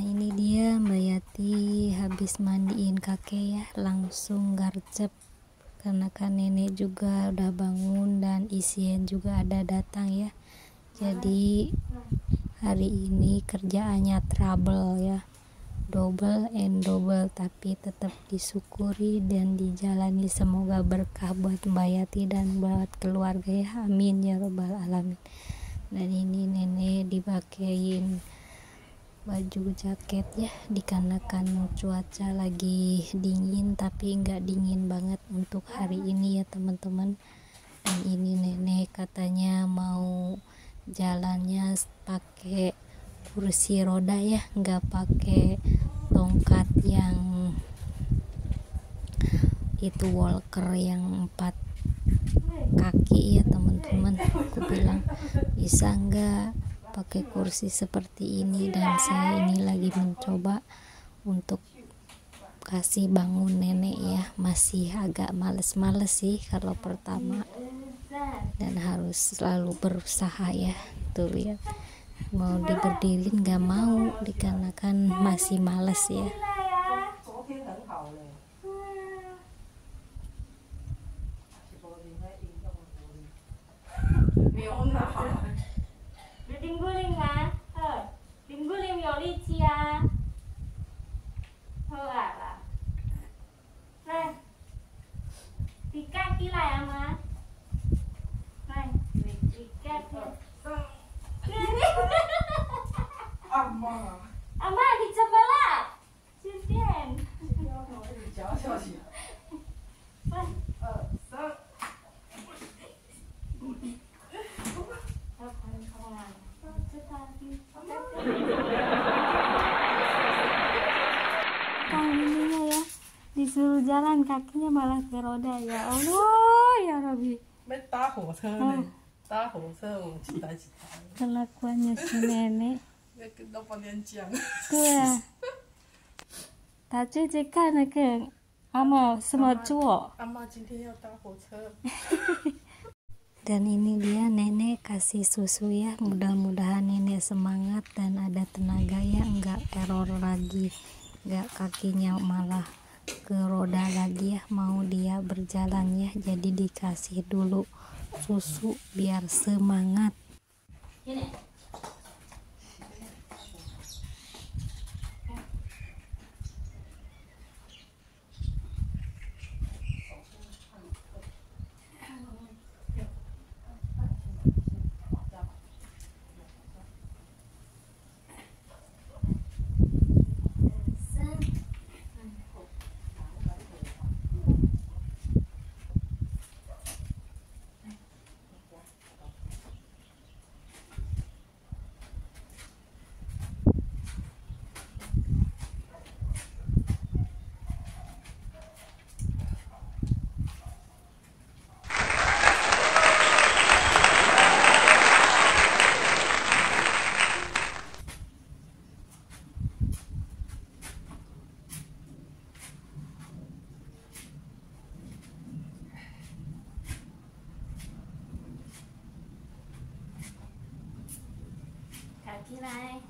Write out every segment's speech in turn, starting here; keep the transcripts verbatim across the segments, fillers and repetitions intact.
ini dia Mbak Yati habis mandiin kakek ya, langsung garcep karena kan nenek juga udah bangun dan isien juga ada datang ya. Jadi hari ini kerjaannya trouble ya, double and double, tapi tetap disyukuri dan dijalani. Semoga berkah buat Mbak Yati dan buat keluarga ya, amin ya robbal alamin. Dan ini nenek dipakein baju jaket ya, dikarenakan cuaca lagi dingin tapi nggak dingin banget untuk hari ini ya teman-teman. Dan ini nenek katanya mau jalannya pakai kursi roda ya, nggak pakai tongkat yang itu walker yang empat kaki ya teman-teman. Aku bilang bisa nggak pakai kursi seperti ini, dan saya ini lagi mencoba untuk kasih bangun nenek ya, masih agak males-males sih kalau pertama, dan harus selalu berusaha ya. Tuh lihat, mau diberdirin nggak mau dikarenakan masih males ya. Disuruh jalan kakinya malah ke roda, ya Allah ya Rabbi. Kelakuannya si nenek. Tuh ya. Tapi jika nak ama semua cowok. Dan ini dia nenek kasih susu ya, mudah-mudahan nenek semangat dan ada tenaga ya, enggak error lagi, enggak kakinya malah ke roda lagi ya, mau dia berjalan ya. Jadi dikasih dulu susu biar semangat. Ini. Kaki naik.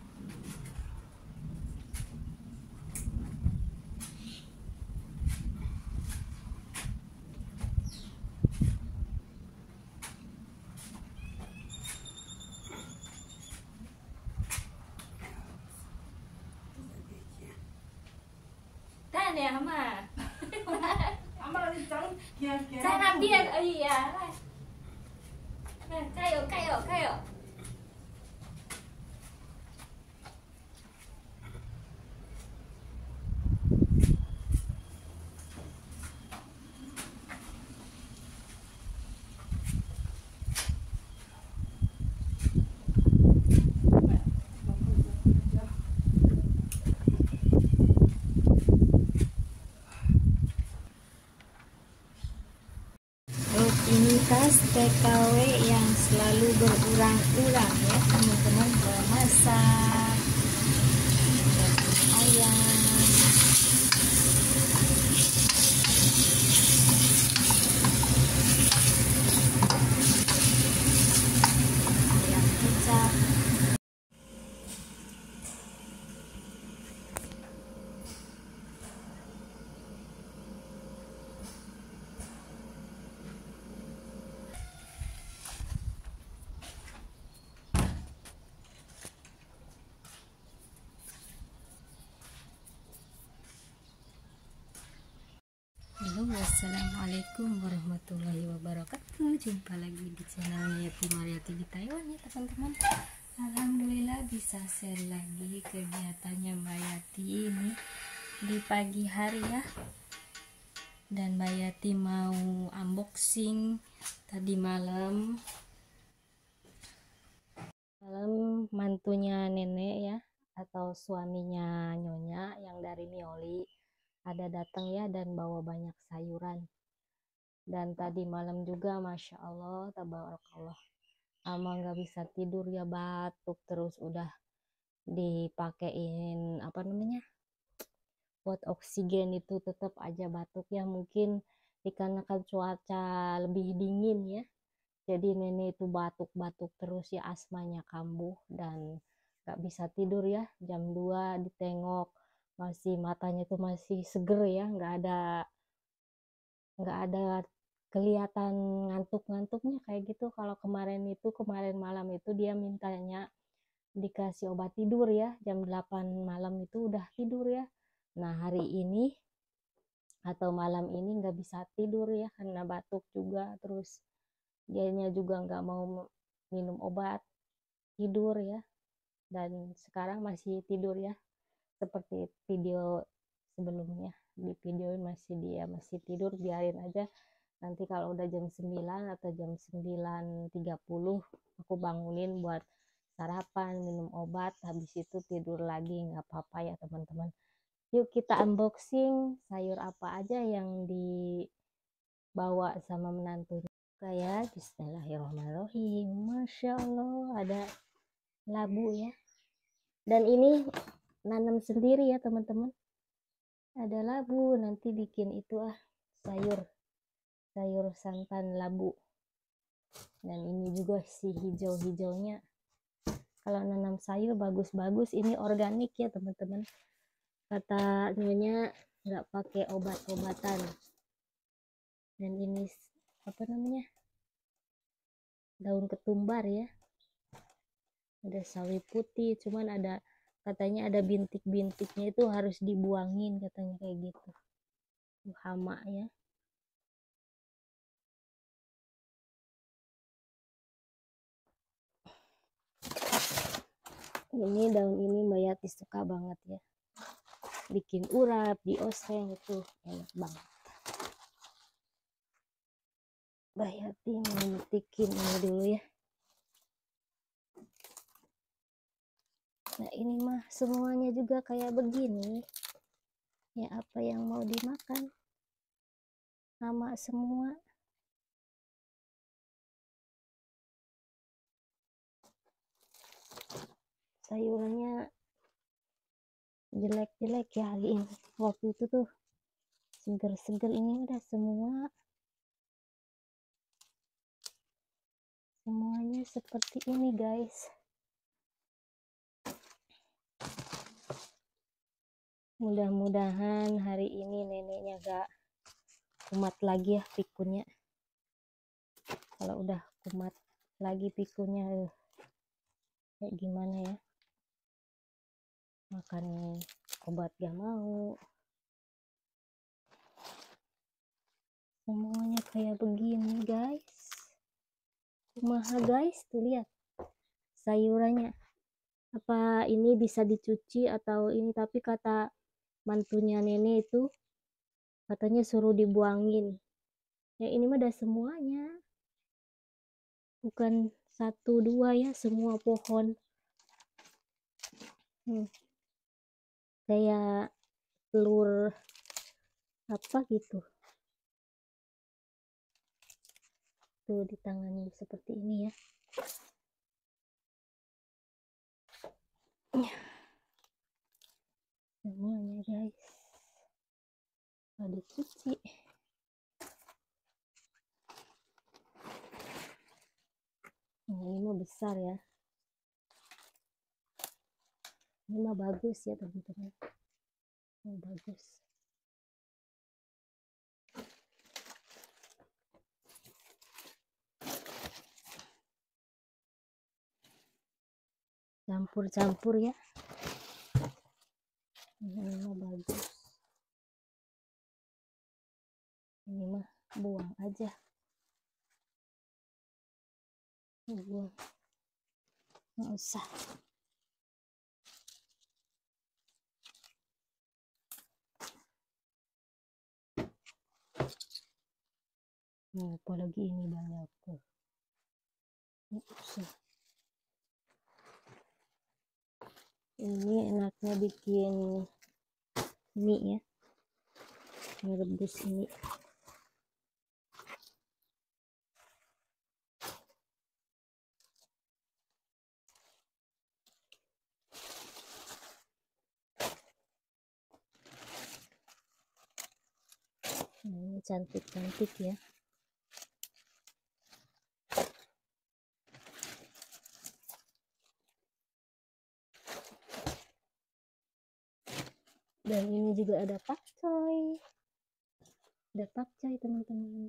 Dan ya Ama. Ama lagi jalan. Saya nabian, oh iya. Nah, kayo, kayo, kayo. Rutinitas T K W yang selalu berulang-ulang ya teman-teman, memasak ayam, ayam kicap. Wassalamualaikum warahmatullahi wabarakatuh. Jumpa lagi di channelnya Yati Mariati di Taiwan ya teman-teman. Alhamdulillah bisa share lagi kegiatannya Mbak Yati ini di pagi hari ya. Dan Mbak Yati mau unboxing tadi malam. Malam mantunya nenek ya, atau suaminya Nyonya yang dari Nioli ada datang ya dan bawa banyak sayuran. Dan tadi malam juga Masya Allah tabarakallah ama nggak bisa tidur ya, batuk terus, udah dipakein apa namanya buat oksigen itu tetap aja batuk ya, mungkin dikarenakan cuaca lebih dingin ya, jadi nenek itu batuk-batuk terus ya, asmanya kambuh dan nggak bisa tidur ya. Jam dua ditengok masih matanya itu masih seger ya, nggak ada nggak ada kelihatan ngantuk-ngantuknya kayak gitu. Kalau kemarin itu kemarin malam itu dia mintanya dikasih obat tidur ya, jam delapan malam itu udah tidur ya. Nah hari ini atau malam ini nggak bisa tidur ya karena batuk juga, terus dianya juga nggak mau minum obat tidur ya, dan sekarang masih tidur ya, seperti video sebelumnya. Di video masih dia masih tidur, biarin aja, nanti kalau udah jam sembilan atau jam sembilan tiga puluh aku bangunin buat sarapan, minum obat, habis itu tidur lagi, nggak apa-apa ya teman-teman. Yuk kita unboxing sayur apa aja yang dibawa sama menantunya ya. Bismillahirrahmanirrahim. Masya Allah ada labu ya, dan ini nanam sendiri ya teman-teman, ada labu, nanti bikin itu ah sayur sayur santan labu. Dan ini juga si hijau-hijaunya, kalau nanam sayur bagus-bagus ini organik ya teman-teman, kata nyonya nggak pakai obat-obatan. Dan ini apa namanya daun ketumbar ya, ada sawi putih, cuman ada katanya ada bintik-bintiknya, itu harus dibuangin katanya kayak gitu, hama ya. Ini daun ini Mbak Yati suka banget ya, bikin urap di oseng itu enak banget. Mbak Yati mau metikin ini dulu ya. Nah ini mah semuanya juga kayak begini ya, apa yang mau dimakan sama semua. Sayurannya jelek-jelek ya hari ini, waktu itu tuh seger-seger, ini udah semua semuanya seperti ini guys. Mudah-mudahan hari ini neneknya gak kumat lagi ya pikunnya. Kalau udah kumat lagi pikunnya eh, kayak gimana ya, makan obat gak mau. Semuanya kayak begini guys, kumaha guys, tuh lihat sayurannya. Apa ini bisa dicuci atau ini, tapi kata mantunya nenek itu katanya suruh dibuangin ya. Ini mah ada semuanya, bukan satu dua ya, semua pohon. hmm. Kayak telur apa gitu tuh ditangani seperti ini ya. Semuanya guys ada cuci. Nah, ini mah besar ya, ini mah bagus ya teman-teman, oh, bagus. Campur-campur ya, ini mah bagus. buang aja, buang, nggak usah. Nah, apalagi ini banyak tuh, nggak usah. Ini enaknya bikin mie ya, merebus mie. Nah, ini cantik-cantik ya. Dan ini juga ada pakcoy, ada pakcoy teman-teman.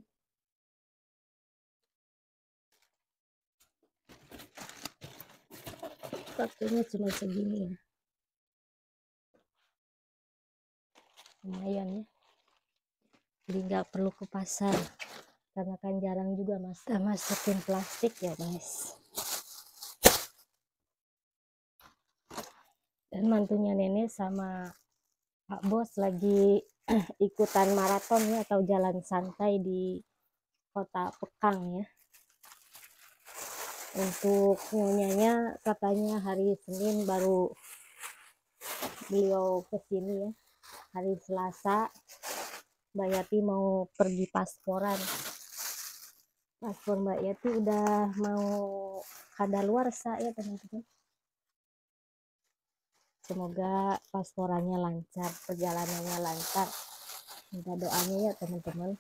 Pakcoynya cuma segini ya, lumayan ya. Jadi nggak perlu ke pasar, karena kan jarang juga mas masukin plastik ya guys. Dan mantunya nenek sama Pak Bos lagi ikutan maraton ya, atau jalan santai di Kota Pekang ya. Untuk nyonyanya katanya hari Senin baru beliau kesini ya. Hari Selasa Mbak Yati mau pergi pasporan. Paspor Mbak Yati udah mau kadaluarsa ya teman-teman. Semoga pasporannya lancar, perjalanannya lancar. Minta doanya ya teman-teman.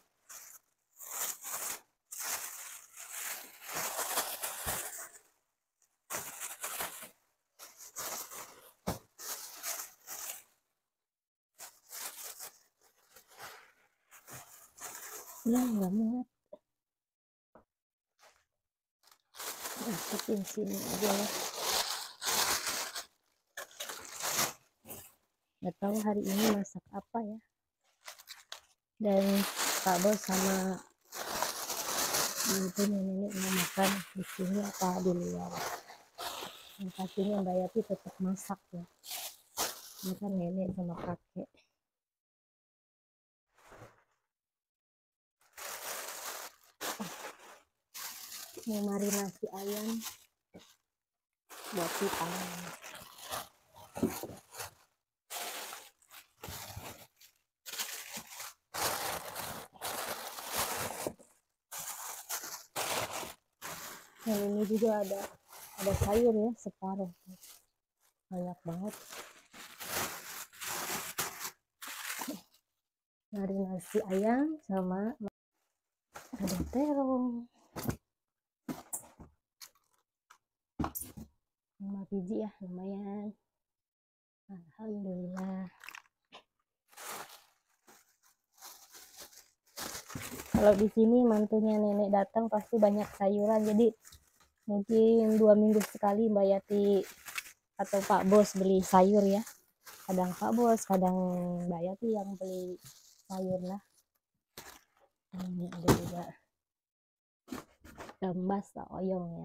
Ya nggak muat, masukin sini aja ya. Nggak tahu hari ini masak apa ya. Dan Pak Bos sama ibu nenek mau makan di sini apa di luar. Yang pastinya Mbak Yati tetap masak ya. Ini kan nenek sama kakek. Mau marinasi ayam buat kita. Dan ini juga ada ada sayur ya, separuh, banyak banget. Marinasi ayam sama ada terong lima biji ya, lumayan. Alhamdulillah. Kalau di sini mantunya nenek datang pasti banyak sayuran, jadi mungkin dua minggu sekali Mbak Yati atau Pak Bos beli sayur ya. Kadang Pak Bos, kadang Mbak Yati yang beli sayur lah. Ini ada juga gambas atau oyong ya.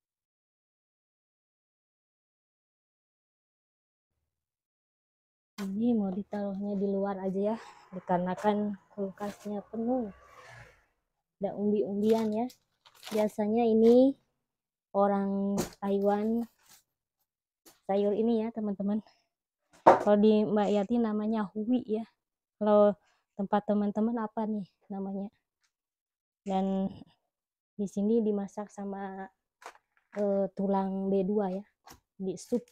Ini mau ditaruhnya di luar aja ya, dikarenakan kulkasnya penuh. Ada umbi-umbian ya. Biasanya ini orang Taiwan sayur ini ya teman-teman. Kalau di Mbak Yati namanya hui ya. Kalau tempat teman-teman apa nih namanya? Dan di sini dimasak sama uh, tulang B dua ya, di sup.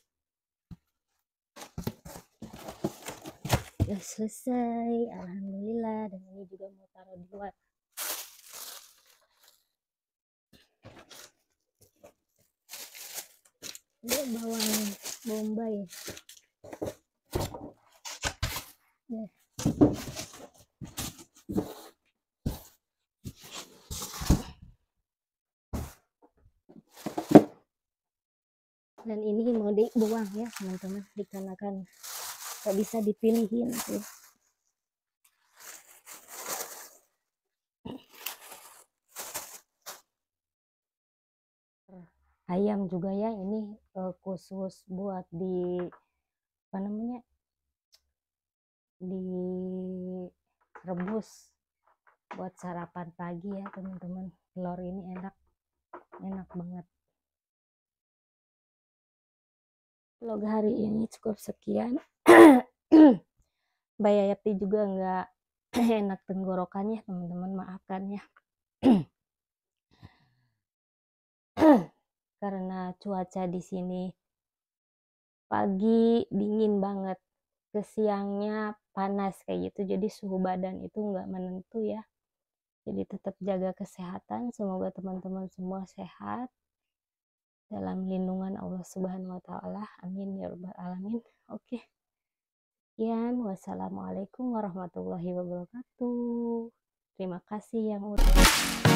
Udah selesai, alhamdulillah. Dan ini juga mau taruh di luar. Ini bawang bombay ya. Dan ini mau dibuang ya teman-teman, dikarenakan gak bisa dipilihin tuh. ayam juga ya, ini uh, khusus buat di apa namanya, direbus buat sarapan pagi ya teman-teman. Telur ini enak enak banget. Vlog hari ini cukup sekian. Mbak Yayati juga nggak enak tenggorokannya teman-teman, maafkan ya. Karena cuaca di sini pagi dingin banget, ke siangnya panas kayak gitu, jadi suhu badan itu nggak menentu ya. Jadi tetap jaga kesehatan, semoga teman-teman semua sehat dalam lindungan Allah Subhanahu wa Ta'ala. Amin ya Rabbal 'Alamin. Oke, sekian. Wassalamualaikum warahmatullahi wabarakatuh. Terima kasih yang udah